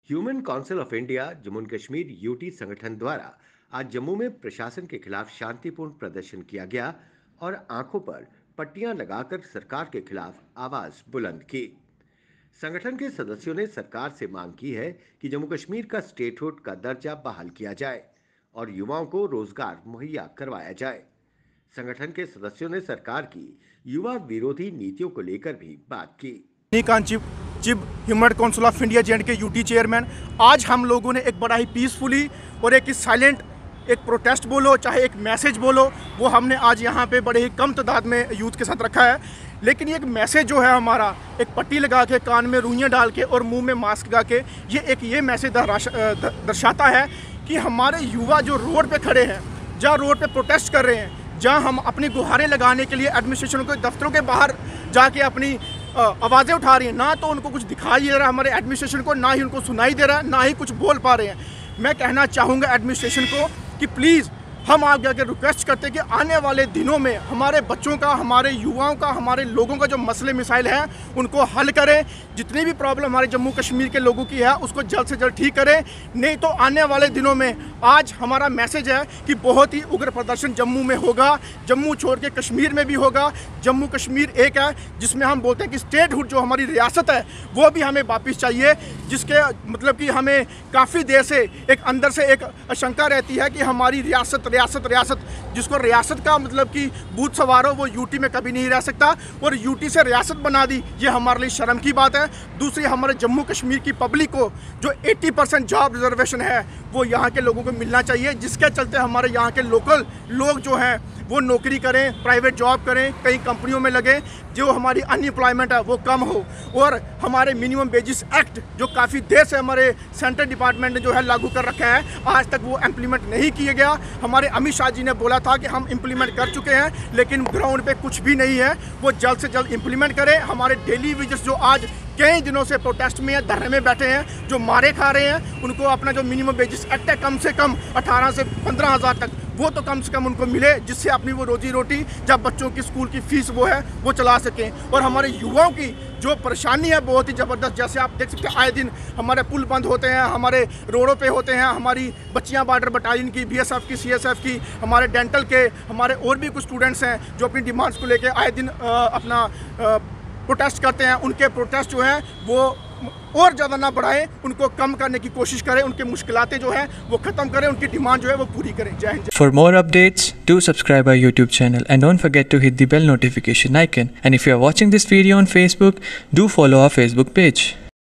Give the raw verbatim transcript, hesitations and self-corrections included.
Human council of India Jammu and Kashmir UT संगठन द्वारा आज जम्मू में प्रशासन के खिलाफ शांतिपूर्ण प्रदर्शन किया गया और आंखों पर पट्टियां लगाकर सरकार के खिलाफ आवाज बुलंद की। संगठन के सदस्यों ने सरकार से मांग की है कि जम्मू कश्मीर का स्टेटहुड का दर्जा बहाल किया जाए और युवाओं को रोजगार मुहैया करवाया जाए। संगठन के सदस्यों ने सरकार की युवा विरोधी नीतियों को लेकर भी बात की। Chief chief human council of India J and K UT chairman, आज हम लोगों ने एक बड़ा ही पीसफुली और एक साइलेंट एक प्रोटेस्ट बोलो चाहे एक मैसेज बोलो, वो हमने आज यहाँ पे बड़े ही कम तादाद में यूथ के साथ रखा है। लेकिन ये एक मैसेज जो है हमारा, एक पट्टी लगा के कान में रुइयाँ डाल के और मुंह में मास्क लगा के, ये एक ये मैसेज दर्शाता है कि हमारे युवा जो रोड पे खड़े हैं, जहाँ रोड पे प्रोटेस्ट कर रहे हैं, जहाँ हम अपनी गुहारें लगाने के लिए एडमिनिस्ट्रेशन के दफ्तरों के बाहर जाके अपनी आवाज़ें उठा रही हैं, ना तो उनको कुछ दिखाई दे रहा है हमारे एडमिनिस्ट्रेशन को, ना ही उनको सुनाई दे रहा है, ना ही कुछ बोल पा रहे हैं। मैं कहना चाहूँगा एडमिनिस्ट्रेशन को कि प्लीज़ हम आगे आगे रिक्वेस्ट करते हैं कि आने वाले दिनों में हमारे बच्चों का, हमारे युवाओं का, हमारे लोगों का जो मसले मिसाइल हैं उनको हल करें। जितनी भी प्रॉब्लम हमारे जम्मू कश्मीर के लोगों की है उसको जल्द से जल्द ठीक करें, नहीं तो आने वाले दिनों में आज हमारा मैसेज है कि बहुत ही उग्र प्रदर्शन जम्मू में होगा, जम्मू छोड़ के कश्मीर में भी होगा। जम्मू कश्मीर एक है जिसमें हम बोलते हैं कि स्टेटहुड जो हमारी रियासत है वो भी हमें वापस चाहिए, जिसके मतलब कि हमें काफ़ी देर से एक अंदर से एक आशंका रहती है कि हमारी रियासत रियासत रियासत जिसको रियासत का मतलब कि भूत सवार हो वो यूटी में कभी नहीं रह सकता, और यूटी से रियासत बना दी, ये हमारे लिए शर्म की बात है। दूसरी, हमारे जम्मू कश्मीर की पब्लिक को जो अस्सी परसेंट जॉब रिजर्वेशन है वो यहाँ के लोगों को मिलना चाहिए, जिसके चलते हमारे यहाँ के लोकल लोग जो हैं वो नौकरी करें, प्राइवेट जॉब करें, कई कंपनियों में लगें, जो हमारी अनएम्प्लॉयमेंट है वो कम हो। और हमारे मिनिमम वेजेस एक्ट जो काफ़ी देर से हमारे सेंट्रल डिपार्टमेंट ने जो है लागू कर रखा है, आज तक वो इम्प्लीमेंट नहीं किया गया। हमारे अमित शाह जी ने बोला था कि हम इम्प्लीमेंट कर चुके हैं, लेकिन ग्राउंड पे कुछ भी नहीं है, वो जल्द से जल्द इम्प्लीमेंट करें। हमारे डेली वेजेस जो आज कई दिनों से प्रोटेस्ट में हैं, धरने में बैठे हैं, जो मारे खा रहे हैं, उनको अपना जो मिनिमम वेजेस एक्ट है कम से कम अठारह से पंद्रह हज़ार तक वो तो कम से कम उनको मिले, जिससे अपनी वो रोजी रोटी, जब बच्चों की स्कूल की फीस वो है वो चला सकें। और हमारे युवाओं की जो परेशानी है बहुत ही ज़बरदस्त, जैसे आप देख सकते हैं आए दिन हमारे पुल बंद होते हैं, हमारे रोडों पे होते हैं, हमारी बच्चियां बॉर्डर बटालियन की, बीएसएफ की, सीएसएफ की, हमारे डेंटल के, हमारे और भी कुछ स्टूडेंट्स हैं जो अपनी डिमांड्स को लेकर आए दिन आ, अपना आ, प्रोटेस्ट करते हैं। उनके प्रोटेस्ट जो हैं वो और ज़्यादा ना बढ़ाएं, उनको कम करने की कोशिश करें, उनकी मुश्किलातें जो हैं वो ख़त्म करें, उनकी डिमांड जो है वो पूरी करें। जय Hind. For more updates, do subscribe our YouTube channel and don't forget to hit the bell notification icon. And if you are watching this video on Facebook, do follow our Facebook page.